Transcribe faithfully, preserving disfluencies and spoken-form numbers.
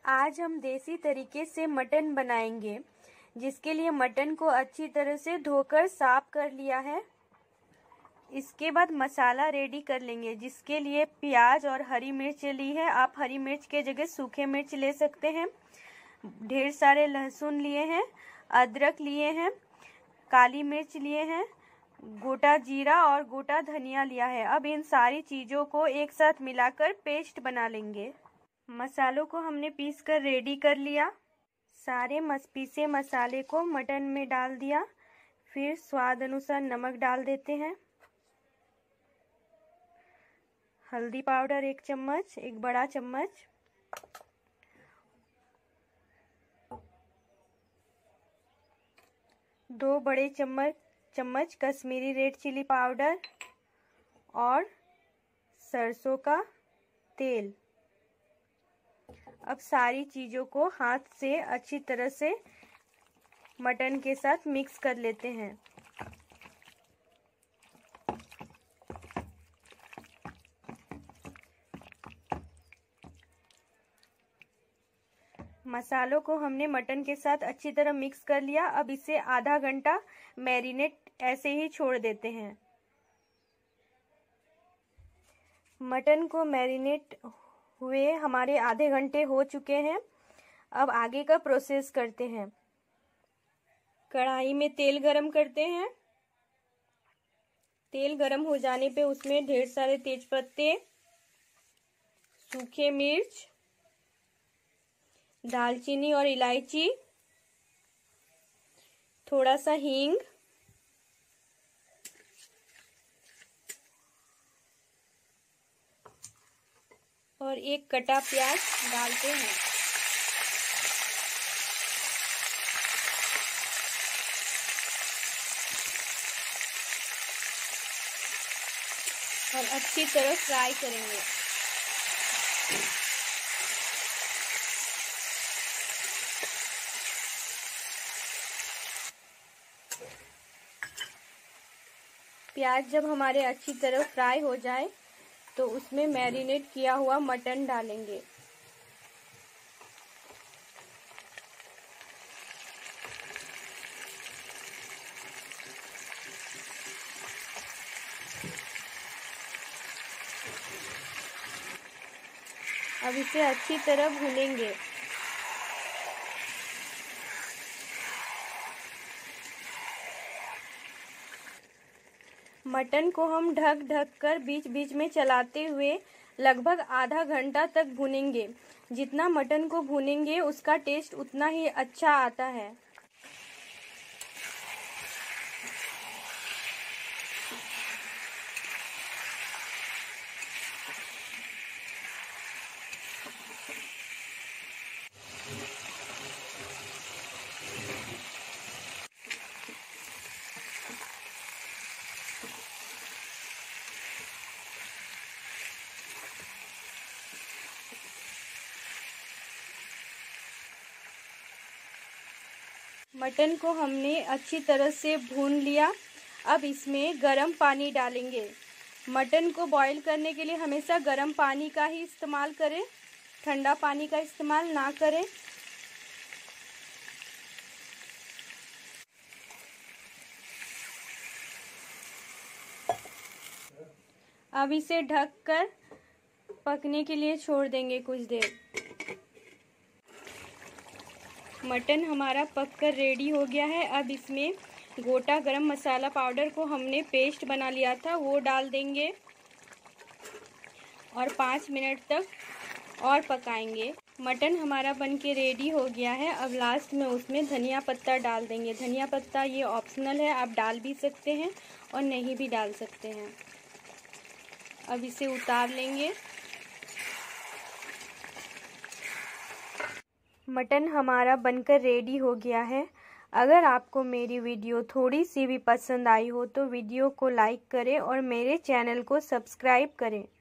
आज हम देसी तरीके से मटन बनाएंगे, जिसके लिए मटन को अच्छी तरह से धोकर साफ कर लिया है। इसके बाद मसाला रेडी कर लेंगे, जिसके लिए प्याज और हरी मिर्च ली है। आप हरी मिर्च के जगह सूखे मिर्च ले सकते हैं। ढेर सारे लहसुन लिए हैं, अदरक लिए हैं, काली मिर्च लिए हैं, गोटा जीरा और गोटा धनिया लिया है। अब इन सारी चीज़ों को एक साथ मिलाकर पेस्ट बना लेंगे। मसालों को हमने पीस कर रेडी कर लिया। सारे मस पीसे मसाले को मटन में डाल दिया। फिर स्वाद अनुसार नमक डाल देते हैं। हल्दी पाउडर एक चम्मच, एक बड़ा चम्मच, दो बड़े चम्मच चम्मच कश्मीरी रेड चिली पाउडर और सरसों का तेल। अब सारी चीज़ों को हाथ से अच्छी तरह से मटन के साथ मिक्स कर लेते हैं। मसालों को हमने मटन के साथ अच्छी तरह मिक्स कर लिया। अब इसे आधा घंटा मैरिनेट ऐसे ही छोड़ देते हैं। मटन को मैरिनेट हुए हमारे आधे घंटे हो चुके हैं। अब आगे का प्रोसेस करते हैं। कढ़ाई में तेल गरम करते हैं। तेल गरम हो जाने पे उसमें ढेर सारे तेजपत्ते, सूखे मिर्च, दालचीनी और इलायची, थोड़ा सा हींग और एक कटा प्याज डालते हैं। और अच्छी तरह फ्राई करेंगे। प्याज जब हमारे अच्छी तरह फ्राई हो जाए तो उसमें मैरिनेट किया हुआ मटन डालेंगे। अब इसे अच्छी तरह भूनेंगे। मटन को हम ढक ढक कर बीच बीच में चलाते हुए लगभग आधा घंटा तक भूनेंगे। जितना मटन को भूनेंगे उसका टेस्ट उतना ही अच्छा आता है। मटन को हमने अच्छी तरह से भून लिया। अब इसमें गरम पानी डालेंगे। मटन को बॉईल करने के लिए हमेशा गरम पानी का ही इस्तेमाल करें, ठंडा पानी का इस्तेमाल ना करें। अब इसे ढककर पकने के लिए छोड़ देंगे कुछ देर। मटन हमारा पककर रेडी हो गया है। अब इसमें गोटा गरम मसाला पाउडर को हमने पेस्ट बना लिया था वो डाल देंगे और पाँच मिनट तक और पकाएंगे। मटन हमारा बनके रेडी हो गया है। अब लास्ट में उसमें धनिया पत्ता डाल देंगे। धनिया पत्ता ये ऑप्शनल है, आप डाल भी सकते हैं और नहीं भी डाल सकते हैं। अब इसे उतार लेंगे। मटन हमारा बनकर रेडी हो गया है। अगर आपको मेरी वीडियो थोड़ी सी भी पसंद आई हो तो वीडियो को लाइक करें और मेरे चैनल को सब्सक्राइब करें।